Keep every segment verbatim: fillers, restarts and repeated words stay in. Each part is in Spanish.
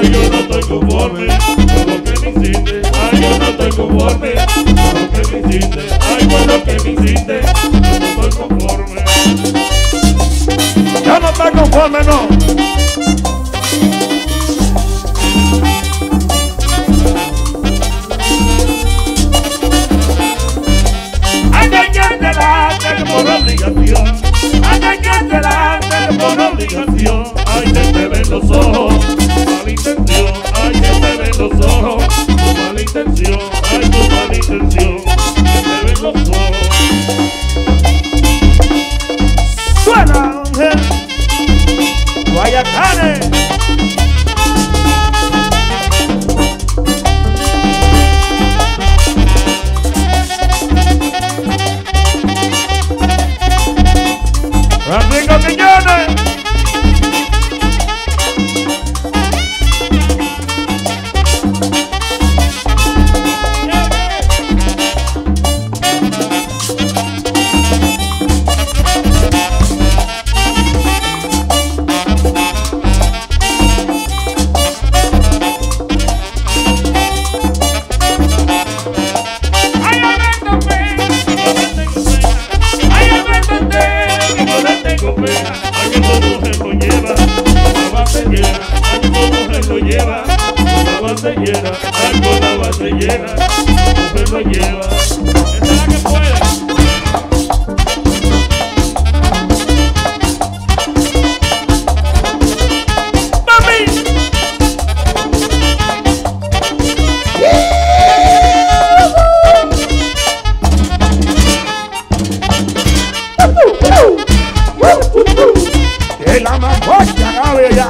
Ay, yo no estoy conforme con lo que me hiciste. Ay, yo no estoy conforme con lo que me hiciste. Ay, con lo que me hiciste, yo no estoy conforme. Ya no está conforme, no. Hay que enterarte por obligación. Hay que enterarte por obligación. Ay, que te ven los ojos, mala intención. Ay, que te ven los ojos, mala intención. Ay, tu mala intención, que te ven los ojos. Suena, Ángel. Guayacanes. Francisco Quiñones. Llena, algo la base llena, mujer lo lleva. Esa es la que puede. ¡Mami! ¡Y la macocha, Gaby, ya!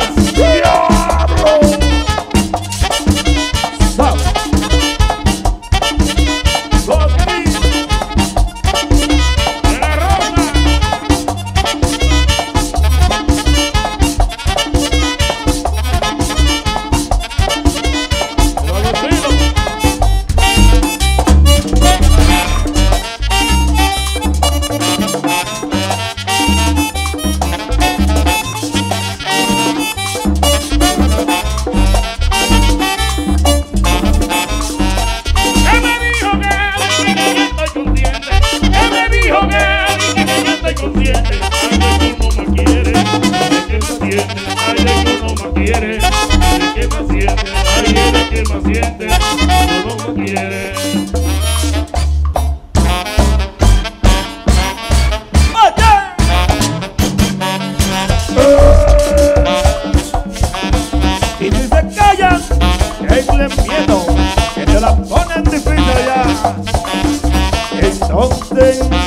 Y si se callan, tenle miedo, que te la ponen difícil ya. Entonces